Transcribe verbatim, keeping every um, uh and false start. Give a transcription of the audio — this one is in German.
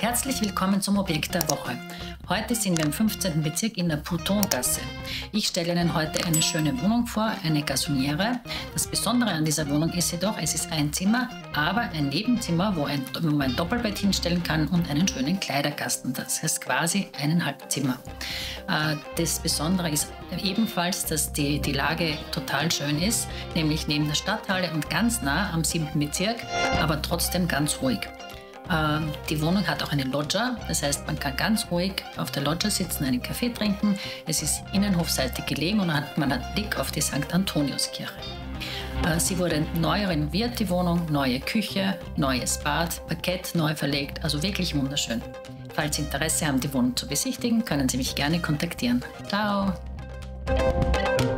Herzlich willkommen zum Objekt der Woche. Heute sind wir im fünfzehnten Bezirk in der Poutongasse. Ich stelle Ihnen heute eine schöne Wohnung vor, eine Garsoniere. Das Besondere an dieser Wohnung ist jedoch, es ist ein Zimmer, aber ein Nebenzimmer, wo, ein, wo man ein Doppelbett hinstellen kann und einen schönen Kleiderkasten. Das heißt quasi eineinhalb Zimmer. Das Besondere ist ebenfalls, dass die, die Lage total schön ist, nämlich neben der Stadthalle und ganz nah am siebten Bezirk, aber trotzdem ganz ruhig. Die Wohnung hat auch eine Loggia, das heißt, man kann ganz ruhig auf der Loggia sitzen, einen Kaffee trinken. Es ist innenhofseitig gelegen und man hat Blick auf die Sankt Antoniuskirche. Sie wurde neu renoviert, die Wohnung, neue Küche, neues Bad, Parkett neu verlegt, also wirklich wunderschön. Falls Sie Interesse haben, die Wohnung zu besichtigen, können Sie mich gerne kontaktieren. Ciao!